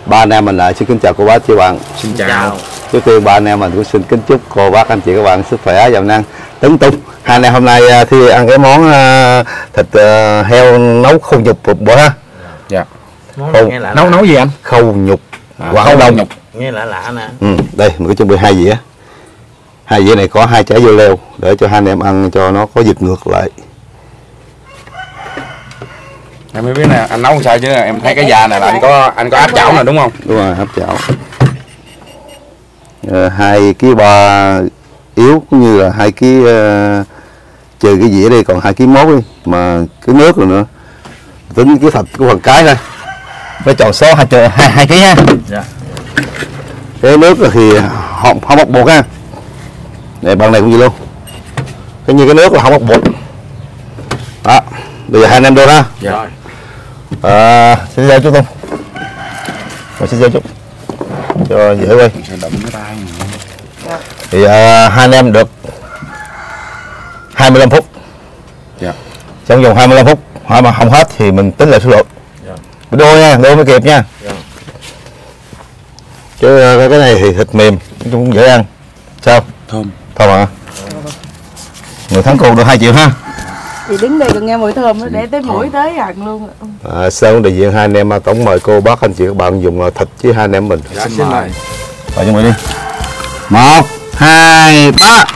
Ba anh em mình lại xin kính chào cô bác chị bạn. Xin chào. Trước tiên ba anh em mình cũng xin kính chúc cô bác anh chị các bạn sức khỏe giàu năng tấn tung. Hai anh em hôm nay thì ăn cái món thịt heo nấu khâu nhục bộ ha. Dạ. Nấu gì anh? Khâu nhục. Khâu đông nhục. Nghe lạ lạ nè. Đây mình có chuẩn bị 2 dĩa. 2 dĩa này có 2 trái dưa leo để cho hai anh em ăn cho nó có dịch ngược lại. Em mới biết nè, anh nấu sao chứ em thấy cái da này là anh có áp chảo nè đúng không? Đúng rồi, áp chảo. 2 kg 3 yếu cũng như là 2 kg trừ cái dĩa đi còn 2 kg 1 đi mà cái nước rồi nữa. Tính cái thịt của phần cái thôi. Phải chọn số 2 kg ha. Dạ. Cái nước thì không bóc bột ha. Này bằng này cũng vậy luôn. Cái như cái nước là không bóc bột. Đó, bây giờ hai anh em đưa ha. Dạ. Rồi. Xin giao chút không? Rồi xin giao chút cho dễ quay. Đụng cái tay này. Thì hai anh em được 25 phút. Dạ. Trong vòng 25 phút hỏi mà không hết thì mình tính lại số lượng. Dạ. Đô nha, đô mới kịp nha. Dạ. Chứ cái này thì thịt mềm cũng dễ ăn. Sao? Thơm. Thơm à? Người thắng cuộc được 2 triệu ha. Chị đứng đây còn nghe mùi thơm nó để tới mũi tới ăn luôn. Sơn đại diện hai anh em tổng mời cô bác anh chị các bạn dùng thịt với hai anh em mình. Dạ, xin mời. Rồi chuẩn bị đi. 1, 2, 3.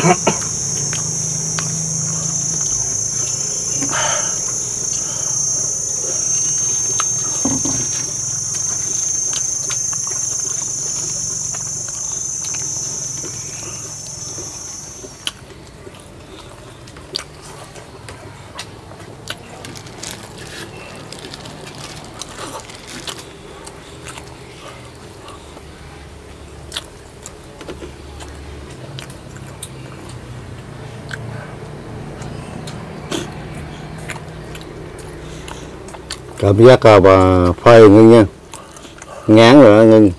Cảm giác bà phơi ngưng nha, ngán rồi đó ngưng.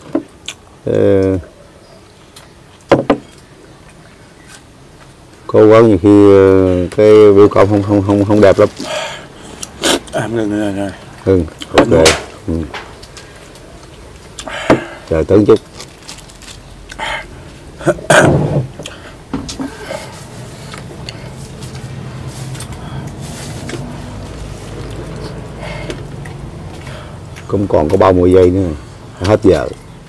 Cố gắng nhiều khi cái biểu công không đẹp lắm. Ngừng rồi. Ok. Chờ tấn chút. Cũng còn có 30 giây nữa, hết giờ.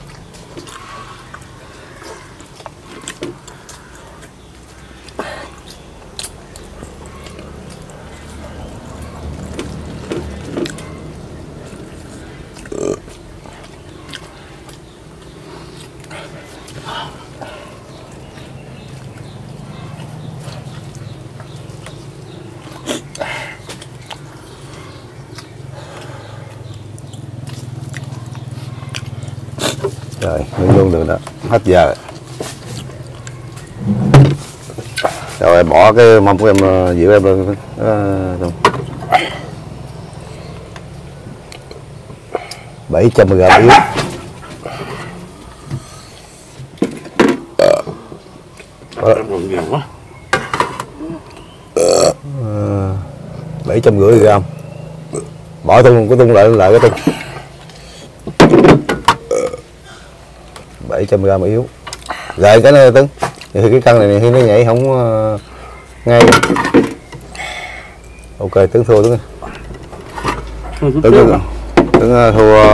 Rồi, ngưng luôn được đó, hết giờ. Rồi em bỏ cái mâm của em, dịu em lên. 700g yếu. Em còn nhiều quá. 750g. Bỏ tung cái tung lại cái tung. 700g yếu. Rồi cái này Tấn. Thì cái căn này khi nó nhảy không ngay. Ok Tấn thua Tấn. Tấn thua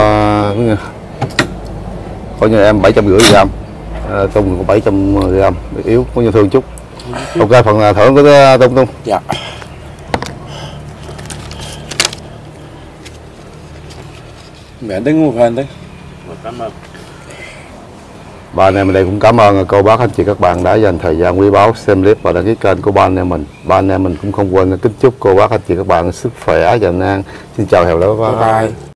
coi như em 750g. Tung có 700g yếu, có như thương chút. Ok phần thưởng của Tung. Dạ. Mẹ Tấn một phần Tấn. Cảm ơn. Ba anh em ở đây cũng cảm ơn cô bác anh chị các bạn đã dành thời gian quý báu xem clip và đăng ký kênh của ba anh em mình. Ba anh em mình cũng không quên kính chúc cô bác anh chị các bạn sức khỏe, giàu năng. Xin chào, hẹn gặp lại. Bye bye.